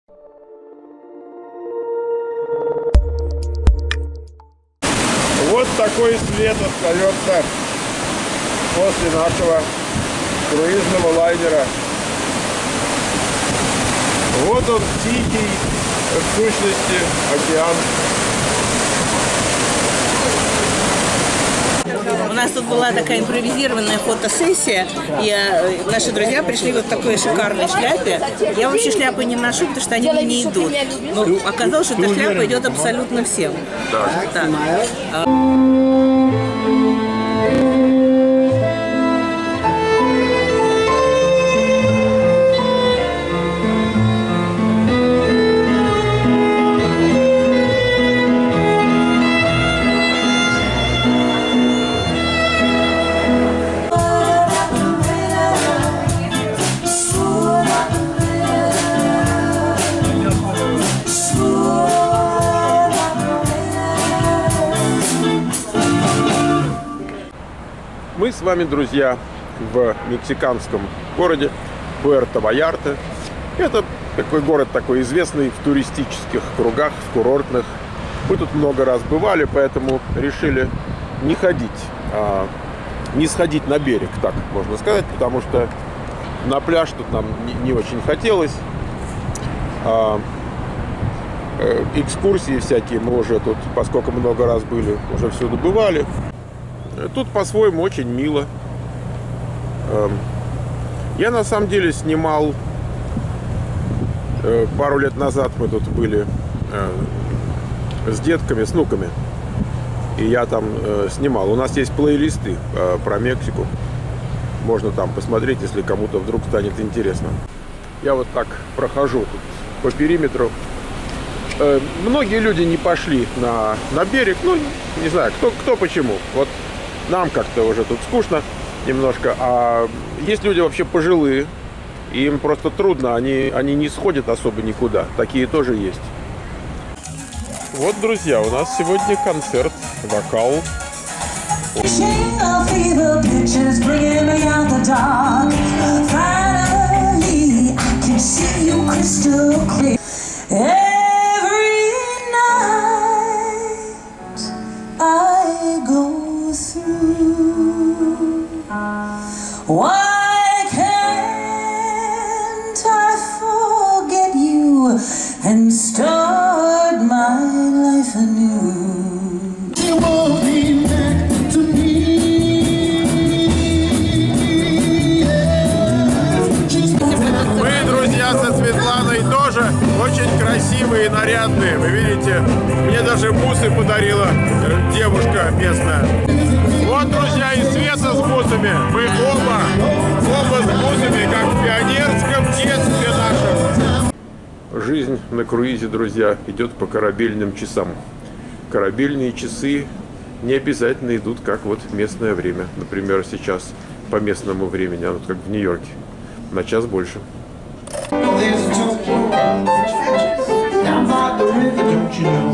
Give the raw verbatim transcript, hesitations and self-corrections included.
Вот такой свет остается после нашего круизного лайнера. Вот он, тихий, в сущности, океан. У нас тут была такая импровизированная фотосессия, и наши друзья пришли вот в такой шикарной шляпе. Я вообще шляпы не ношу, потому что они мне не идут. Но оказалось, что эта шляпа идет абсолютно всем. Да. Да. Мы с вами, друзья, в мексиканском городе Пуэрто-Вальярта. Это такой город, такой известный в туристических кругах, в курортных. Мы тут много раз бывали, поэтому решили не ходить, а не сходить на берег, так можно сказать, потому что на пляж тут нам не, не очень хотелось. А, э, экскурсии всякие мы уже тут, поскольку много раз были, уже всюду бывали. Тут по-своему очень мило. Я на самом деле снимал пару лет назад, мы тут были с детками, с внуками. И я там снимал. У нас есть плейлисты про Мексику. Можно там посмотреть, если кому-то вдруг станет интересно. Я вот так прохожу тут по периметру. Многие люди не пошли на, на берег. Ну, не знаю, кто, кто почему. Вот нам как-то уже тут скучно немножко. А есть люди вообще пожилые, им просто трудно, они, они не сходят особо никуда. Такие тоже есть. Вот, друзья, у нас сегодня концерт, вокал. Why can't I forget you and start my life anew? You won't be back to me. Мы, друзья, со Светланой тоже очень красивые и нарядные. Вы видите, мне даже бусы подарила девушка местная. Вот, друзья, и Света с бусами. Мы оба, оба с бусами, как в пионерском детстве нашем. Жизнь на круизе, друзья, идет по корабельным часам. Корабельные часы не обязательно идут, как вот местное время. Например, сейчас по местному времени, а вот как в Нью-Йорке, на час больше. Down by the river, don't you know?